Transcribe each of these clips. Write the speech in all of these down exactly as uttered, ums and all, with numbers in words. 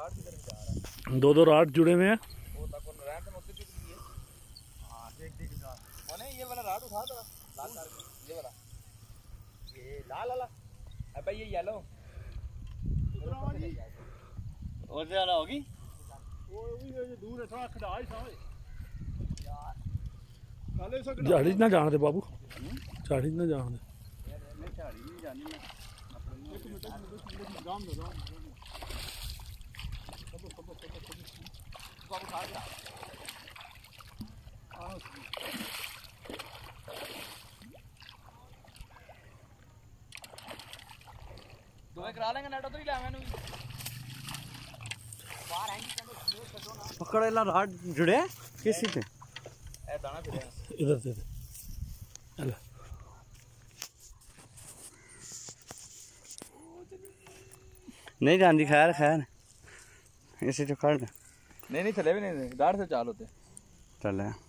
दो दो राड जुड़े हुए हैं। ये वाला राड उठा दो, लाल तार ये वाला, ये लाल वाला अबे ये येलो और ज्यादा होगी वो भी ये दूर है थोड़ा खड़ा ही सामने यार काले से झाड़ी ना जान दे बाबू, झाड़ी ना जान दे। मैं झाड़ी नहीं जानी, मैं एक मिनट एक राम दो राम सब सब सब सब बाबू खा गया आओ दो करा लेंगे नेट तो ही ले मैंने बाहर आएंगे पकड़ ला राड जुड़े किसी पे ए दाना फिर इधर से चल नहीं जानती। खैर खैर इसे तो कर दे। नहीं नहीं चले भी नहीं दाढ़ से चाल होते चल है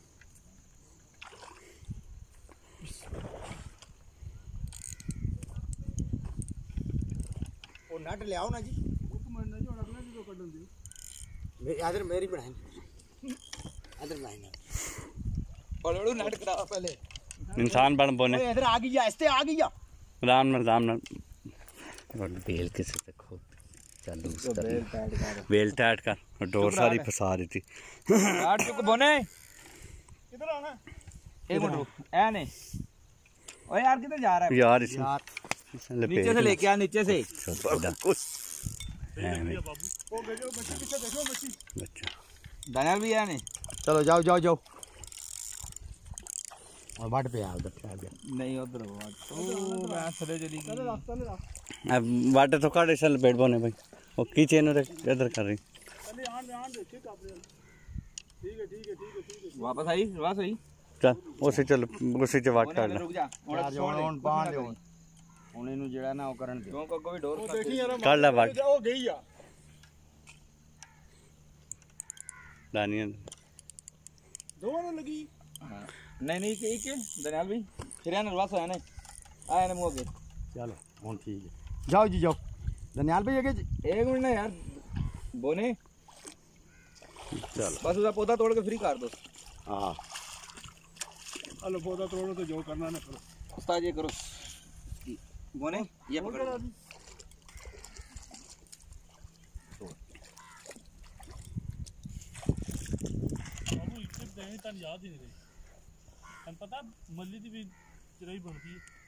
वो नट ले आओ ना जी, वो तो मैं नहीं अगला भी तो कटन दे मेरी आदर मेरी बनाई आदर बनाई ना और लोड़ू नट करा पहले इंसान बन बोने इधर आ गई ऐसे आ गई राम न राम न बेल किसे से खोद चालू कर बेल टाइट कर और डोर सारी फसा रही थी। काट चुक बोने किधर आना एक मिनट रुक ए नहीं ओए यार किधर जा रहा है यार इस यार नीचे से लेके आ नीचे से कुछ वो गजो बच्ची पीछे देखो बच्ची बच्चा दानियाल भी है नहीं चलो जाओ जाओ जाओ और बाट पे आ उधर आ गया नहीं उधर तो मैं चले चली गई अब वाटर तो काट इसे लपेट बोने भाई वो की चेन इधर कर रही चले आन आन देखिए कापड़े ठीक है ठीक है ठीक है ठीक है वापस आई वापस आई चल उसे चल उसे च वाट काट रुक जा ਹੁਣ ਬਾਹਰ ਦੇ ਹੁਣ ਇਹਨੂੰ ਜਿਹੜਾ ਨਾ ਉਹ ਕਰਨ ਦੇ क्यों को भी डोर ਉਹ ਦੇਖੀ ਯਾਰ काट ला वाट ਉਹ ਗਈ ਆ दानियल ਦੋਵਾਂ ਨੂੰ ਲੱਗੀ नहीं नहीं के के दानियाल भी फिर आने वापस आने आए ना मुंह के चलो ਹੁਣ ठीक है जाओ जी जाओ दनियाल भाई आगे एक मिनट ना यार बोने चलो बस उसका पौधा तोड़ के फ्री कर दो हाँ हेलो पौधा तोड़ो तो जो करना है करो। उस्ताद ये करो बोने ये पकड़ो बाबू इतने देने तन याद ही नहीं रही। तन पता मल्ली दी भी चिराई बनती है।